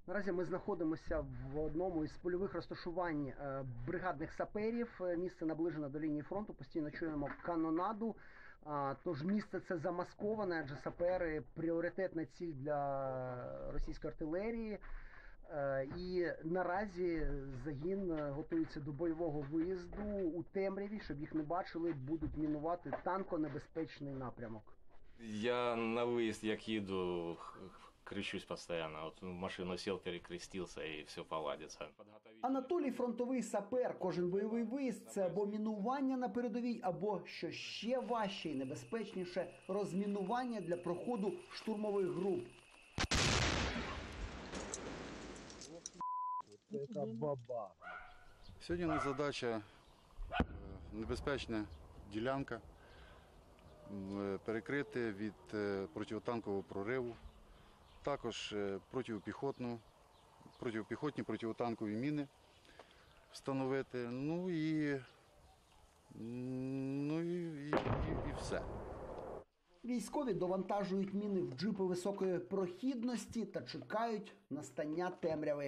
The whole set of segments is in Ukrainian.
Наразі ми знаходимося в одному із польових розташувань бригадних саперів. Місце наближено до лінії фронту, постійно чуємо канонаду. Тож місце це замасковане, адже сапери – пріоритетна ціль для російської артилерії. І наразі загін готується до бойового виїзду у темряві, щоб їх не бачили, будуть мінувати танконебезпечний напрямок. Я на выезд, як їду, кричусь постоянно. От в машину сел, перекрестился и все поладится. Анатолій – фронтовий сапер. Кожен бойовий виїзд – це або мінування на передовій, або, що ще важче і небезпечніше, розмінування для проходу штурмових груп. Це баба. Сьогодні у нас задача небезпечна ділянка, перекрити від протитанкового прориву, також протипіхотні, протитанкові міни встановити, і все. Військові довантажують міни в джипи високої прохідності та чекають настання темряви.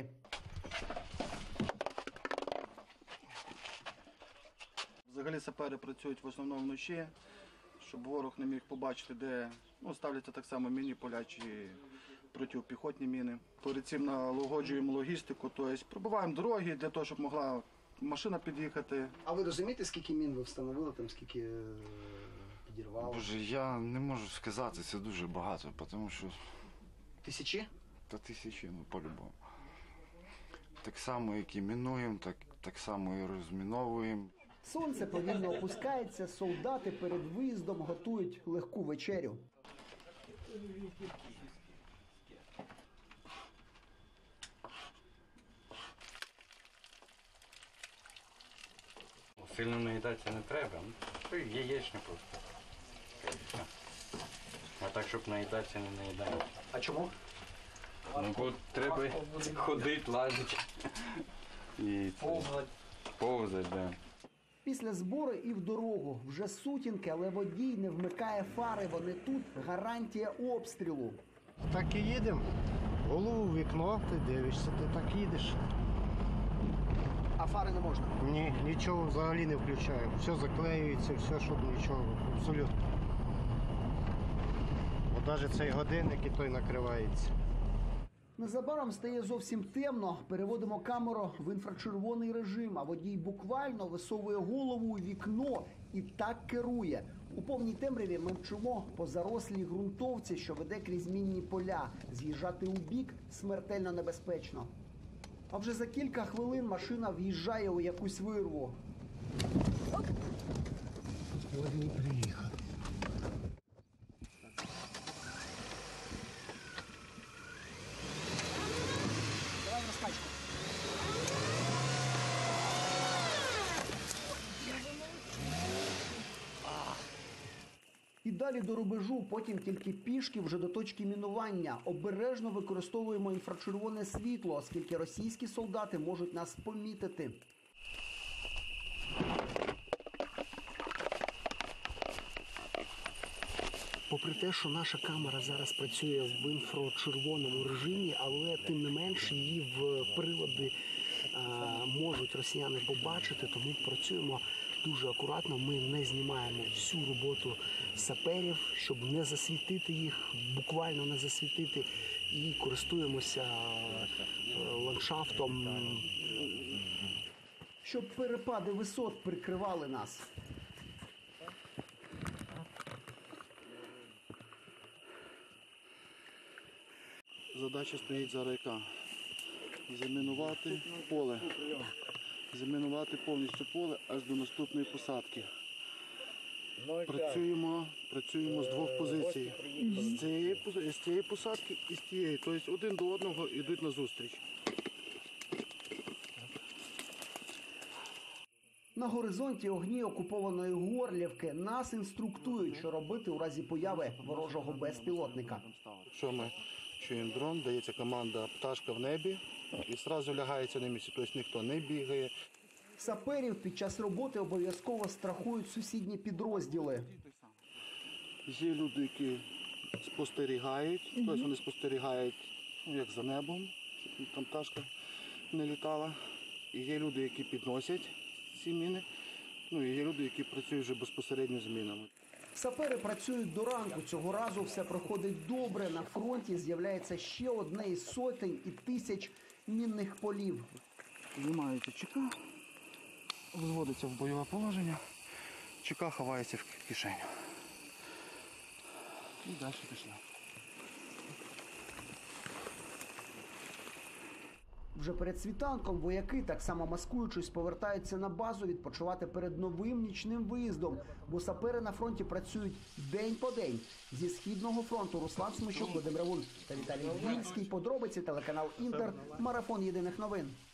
Взагалі сапери працюють в основному вночі, щоб ворог не міг побачити, де ставляться так само мінні поля чи протипіхотні міни. Перед цим налагоджуємо логістику, тобто пробиваємо дороги для того, щоб могла машина під'їхати. А ви розумієте, скільки мін ви встановили, там скільки підірвали? Боже, я не можу сказати, це дуже багато, тому що... Тисячі? Та тисячі, по-любому. Так само, як і мінуємо, так само і розміновуємо. Сонце повільно опускається, солдати перед виїздом готують легку вечерю. Сильно наїдатися не треба, яєчня просто. А так, щоб наїдатися, не наїдаємо. А чому? Бо треба ходити, лазити і повзати, да. Після збору і в дорогу. Вже сутінки, але водій не вмикає фари. Вони тут – гарантія обстрілу. Так і їдемо. Голову в вікно, ти дивишся, ти так їдеш. А фари не можна? Ні, нічого взагалі не включаємо. Все заклеюється, все, щоб нічого, абсолютно. От навіть цей годинник і той накривається. Незабаром стає зовсім темно. Переводимо камеру в інфрачервоний режим, а водій буквально висовує голову у вікно і так керує. У повній темряві ми мчимо по зарослій ґрунтовці, що веде крізь мінні поля. З'їжджати у бік смертельно небезпечно. А вже за кілька хвилин машина в'їжджає у якусь вирву. Водій приїхав. Давай в розпачку. І далі до рубежу, потім тільки пішки вже до точки мінування. Обережно використовуємо інфрачервоне світло, оскільки російські солдати можуть нас помітити. Попри те, що наша камера зараз працює в інфрачервоному режимі, але тим не менш її в прилади можуть росіяни побачити, тому працюємо дуже акуратно. Ми не знімаємо всю роботу саперів, щоб не засвітити їх, буквально не засвітити, і користуємося ландшафтом, щоб перепади висот прикривали нас. Задача стоїть зараз яка? Замінувати поле. Замінувати повністю поле аж до наступної посадки. Працюємо з двох позицій. З цієї посадки і з тієї. Тобто один до одного йдуть назустріч. На горизонті огні окупованої Горлівки. Нас інструктують, що робити у разі появи ворожого безпілотника. Що ми чуємо дрон, дається команда «пташка в небі» і одразу лягається на місці, тобто ніхто не бігає. Саперів під час роботи обов'язково страхують сусідні підрозділи. Є люди, які спостерігають, тобто вони спостерігають як за небом, щоб там пташка не літала. І є люди, які підносять ці міни, ну і є люди, які працюють вже безпосередньо з мінами. Сапери працюють до ранку. Цього разу все проходить добре. На фронті з'являється ще одне із сотень і тисяч мінних полів. Знімається ЧК, взводиться в бойове положення, ЧК ховається в кишеню. І далі пішли. Вже перед світанком вояки, так само маскуючись, повертаються на базу відпочивати перед новим нічним виїздом, бо сапери на фронті працюють день по день. Зі Східного фронту Руслан Смещук, Вадим Ревун та Віталій Вільський. Подробиці телеканал Інтер. Марафон єдиних новин.